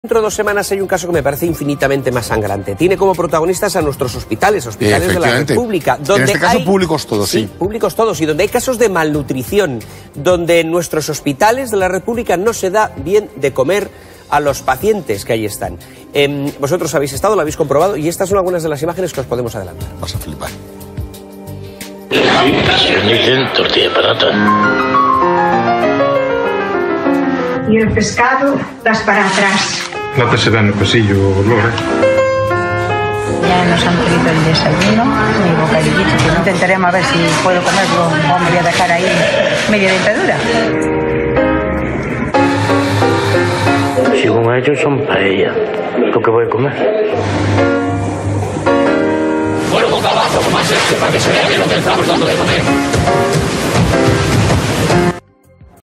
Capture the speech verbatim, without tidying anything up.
Dentro de dos semanas hay un caso que me parece infinitamente más sangrante. Tiene como protagonistas a nuestros hospitales, hospitales de la República. Donde en este caso hay, públicos todos, sí. sí. Públicos todos, y donde hay casos de malnutrición, donde en nuestros hospitales de la República no se da bien de comer a los pacientes que ahí están. Eh, vosotros habéis estado, lo habéis comprobado, y estas son algunas de las imágenes que os podemos adelantar. Vas a flipar. Dicen tortilla de patata. Y el pescado, das para atrás. No se da en el pasillo, Lore. Ya nos han pedido el desayuno, mi bocadillito, que intentaremos a ver si puedo comerlo o me voy a dejar ahí media dentadura. Según ellos son paella, lo que voy a comer. Bueno, boca abajo, más este, para que se vea que lo que estamos dando de comer.